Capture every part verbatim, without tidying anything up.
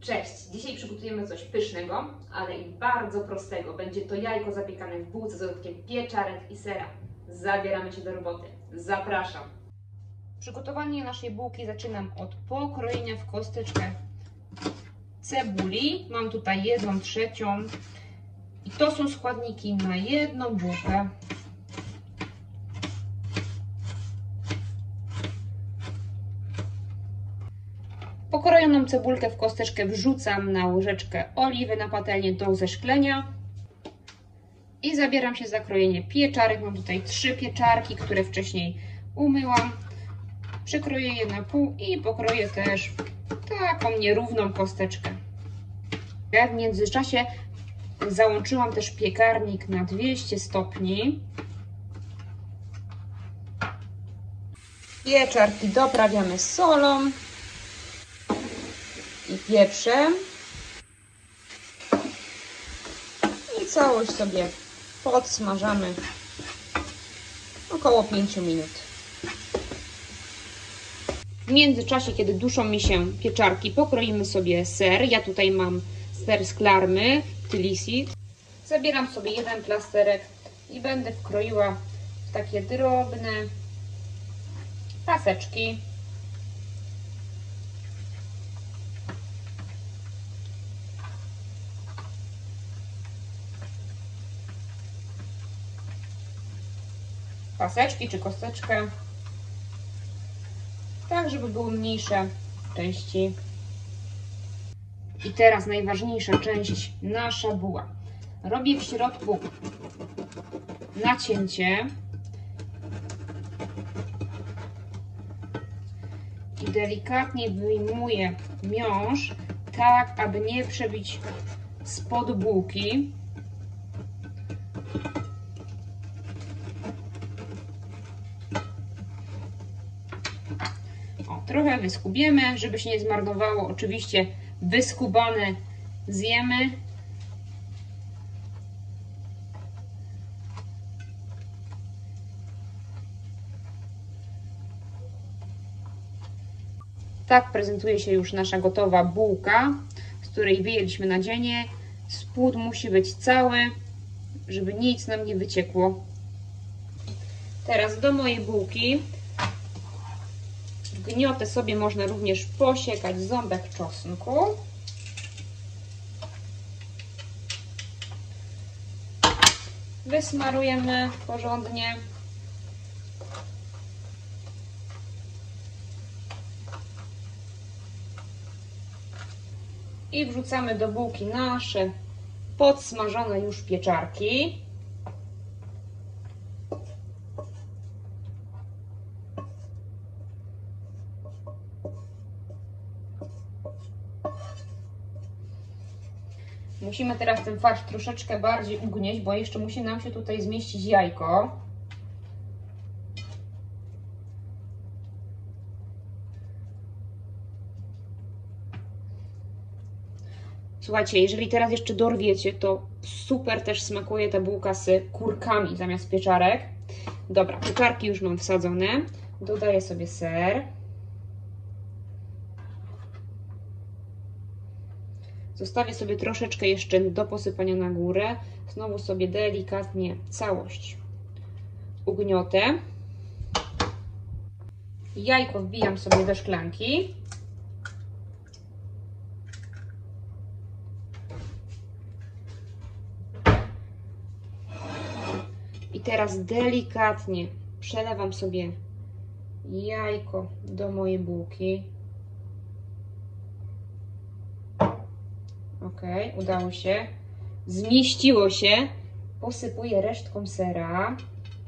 Cześć! Dzisiaj przygotujemy coś pysznego, ale i bardzo prostego. Będzie to jajko zapiekane w bułce z dodatkiem pieczarek i sera. Zabieramy się do roboty. Zapraszam! Przygotowanie naszej bułki zaczynam od pokrojenia w kosteczkę cebuli. Mam tutaj jedną trzecią i to są składniki na jedną bułkę. Pokrojoną cebulkę w kosteczkę wrzucam na łyżeczkę oliwy na patelnię do zeszklenia i zabieram się za krojenie pieczarek. Mam tutaj trzy pieczarki, które wcześniej umyłam. Przekroję je na pół i pokroję też taką nierówną kosteczkę. W międzyczasie załączyłam też piekarnik na dwieście stopni. Pieczarki doprawiamy solą i pieprzem i całość sobie podsmażamy około pięć minut. W międzyczasie, kiedy duszą mi się pieczarki, pokroimy sobie ser. Ja tutaj mam ser z Klarmy, Tbilisi. Zabieram sobie jeden plasterek i będę wkroiła w takie drobne paseczki. Paseczki czy kosteczkę, tak żeby były mniejsze części. I teraz najważniejsza część, nasza buła. Robię w środku nacięcie i delikatnie wyjmuję miąższ, tak aby nie przebić spod bułki. Trochę wyskubiemy, żeby się nie zmarnowało. Oczywiście wyskubane zjemy. Tak prezentuje się już nasza gotowa bułka, z której wyjęliśmy nadzienie. Spód musi być cały, żeby nic nam nie wyciekło. Teraz do mojej bułki gniotę sobie można również posiekać ząbek czosnku. Wysmarujemy porządnie. I wrzucamy do bułki nasze podsmażone już pieczarki. Musimy teraz ten farsz troszeczkę bardziej ugnieść, bo jeszcze musi nam się tutaj zmieścić jajko. Słuchajcie, jeżeli teraz jeszcze dorwiecie, to super też smakuje ta bułka z kurkami zamiast pieczarek. Dobra, pieczarki już mam wsadzone. Dodaję sobie ser. Zostawię sobie troszeczkę jeszcze do posypania na górę. Znowu sobie delikatnie całość ugniotę. Jajko wbijam sobie do szklanki. I teraz delikatnie przelewam sobie jajko do mojej bułki. Ok, udało się. Zmieściło się. Posypuję resztką sera.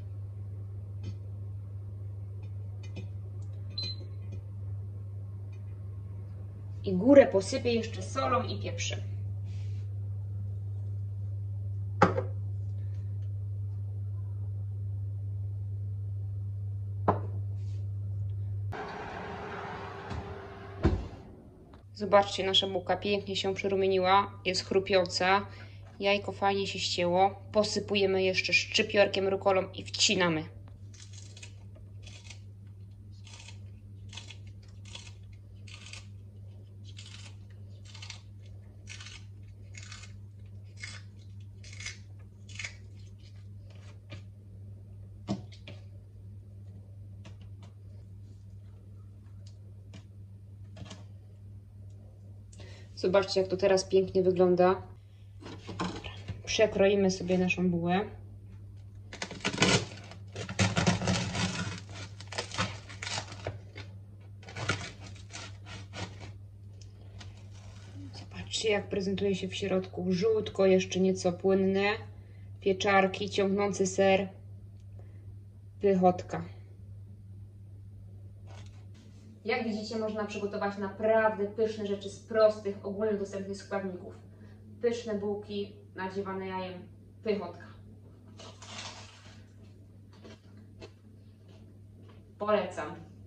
I górę posypię jeszcze solą i pieprzem. Zobaczcie, nasza bułka pięknie się przyrumieniła, jest chrupiąca, jajko fajnie się ścięło. Posypujemy jeszcze szczypiorkiem, rukolą i wcinamy. Zobaczcie, jak to teraz pięknie wygląda. Przekroimy sobie naszą bułę. Zobaczcie, jak prezentuje się w środku. Żółtko, jeszcze nieco płynne. Pieczarki, ciągnący ser. Pychotka. Jak widzicie, można przygotować naprawdę pyszne rzeczy z prostych, ogólnodostępnych składników. Pyszne bułki nadziewane jajem, pychotka. Polecam.